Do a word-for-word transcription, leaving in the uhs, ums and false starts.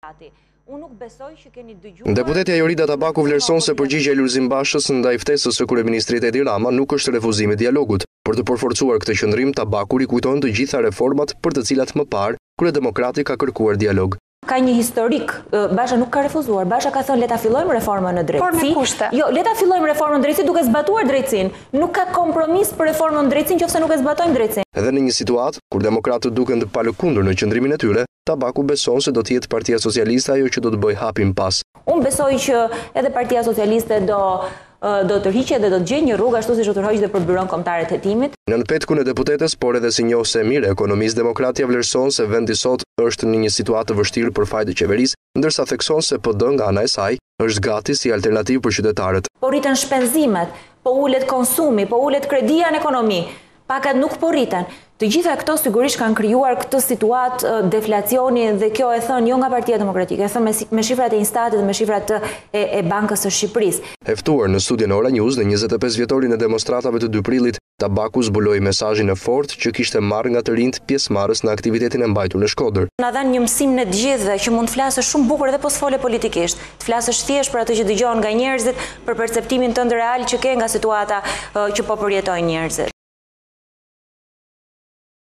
Deputetja Jorida Tabaku vlerëson se përgjigjja e Lulzim Bashës ndaj ftesës së kryeministrit Edi Rama nuk është refuzim i dialogut. Për të përforcuar këtë qëndrim, Tabaku rikujton të gjitha reformat për të cilat më parë Kryedemokrati ka kërkuar dialog. Ka një historik, Basha nuk ka refuzuar. Basha ka thënë le ta fillojmë reformën në drejtësi. Por me kushte. Jo, le ta fillojmë reformën në drejtësi duke zbatuar drejtësinë. Nuk ka kompromis për reformën në drejtësi nëse nuk e zbatojmë drejtësinë. Edhe në një situatë kur demokratët duken të palëkundur në qëndrimin e tyre, Tabaku beson se do të jetë Partia Socialiste ajo që do të bëjë hapin pas. Unë besoj që edhe Partia Socialiste do do të rriqet dhe do të gjejë një rrugë ashtu siç u tërhoq dhe për byron kombëtar të hetimit. Në petkun e deputetes, por edhe si njohëse e mirë ekonomist demokratja vlerëson se vendi sot është në një situatë të vështirë për fajin e qeverisë, ndërsa thekson se P D nga ana e saj është gati si alternativë për qytetarët. Po rriten shpenzimet, po ulet konsumi, po ulet kredia në ekonomi. Pakat nuk po rriten. Të gjitha këto sigurisht kanë krijuar këtë situatë deflacioni dhe kjo e thënë jo nga Partia Demokratike, e thënë me, me shifrat e Instatit dhe me shifrat e, e Bankës së Shqipërisë. Heftuar në studion e Ora News në njëzet e pesë vjetorin e demonstratave të dy prillit, Tabaku zbuloi mesazhin e fortë që kishte marrë nga të rinjt pjesëmarrës në aktivitetin e mbajtur në Shkodër. Na dhanë një mësim në të gjithëve që mund të flasësh shumë bukur edhe po s'fole politikisht. Të flasësh thjesht për atë që dëgjon nga njerëzit, për perceptimin tënd real që ke nga situata që po përjetojnë njerëzit.